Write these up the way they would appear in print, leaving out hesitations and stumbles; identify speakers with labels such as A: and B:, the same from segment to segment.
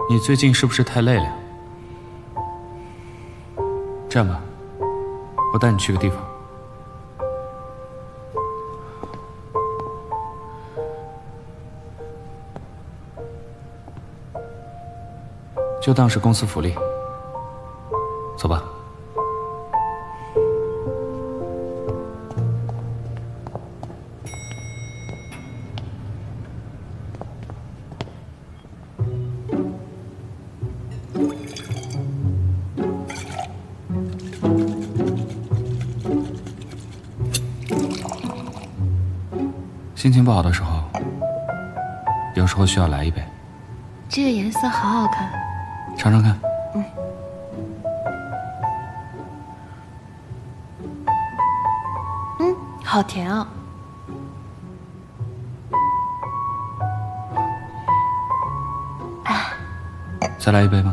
A: 你最近是不是太累了呀？这样吧，我带你去个地方，就当是公司福利。走吧。心情不好的时候，有时候需要来一杯。
B: 这个颜色好好看，
A: 尝尝看。
B: 好甜啊！
A: 再来一杯吗？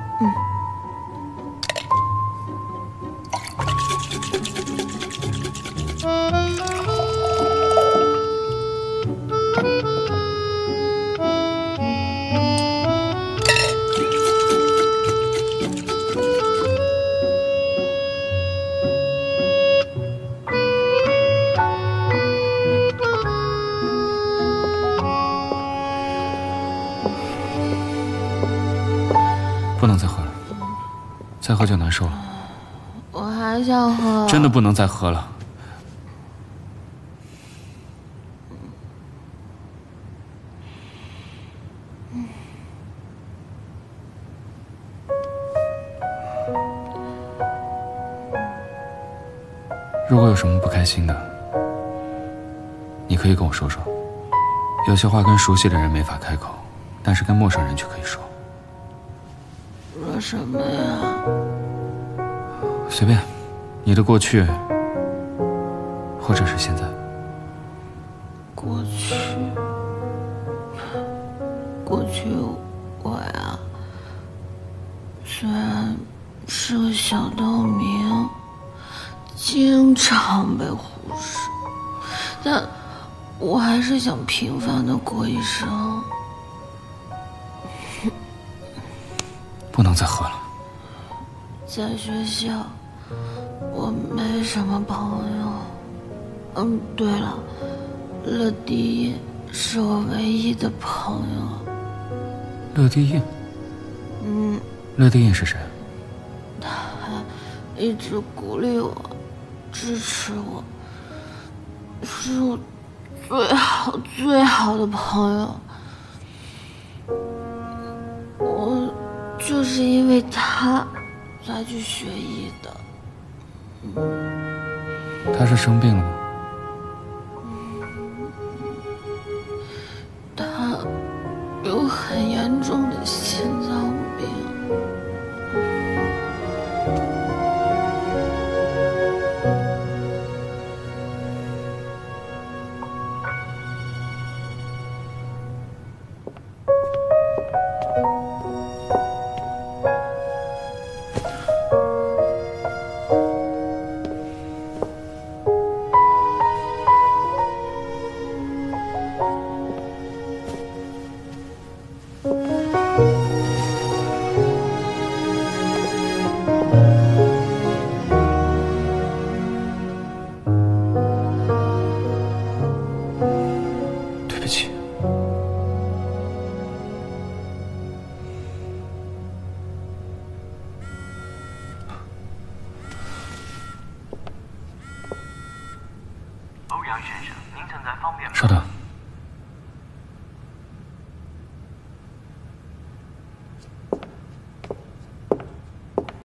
A: 不能再喝了，再喝就难受了。
B: 我还想喝。
A: 真的不能再喝了。如果有什么不开心的，你可以跟我说说。有些话跟熟悉的人没法开口，但是跟陌生人却可以说。
B: 说什么呀？
A: 随便，你的过去，或者是现在。
B: 过去我呀，虽然是个小透明，经常被忽视，但我还是想平凡的过一生。
A: 不能再喝了。
B: 在学校，我没什么朋友。对了，乐迪印是我唯一的朋友。
A: 乐迪印？乐迪印是谁？
B: 他一直鼓励我，支持我，是我最好的朋友。我就是因为他才去学医的。
A: 他是生病了吗？
B: 他有很严重的心脏病。
A: 对不起。
C: 欧阳先生，您正在方便吗？
A: 稍等。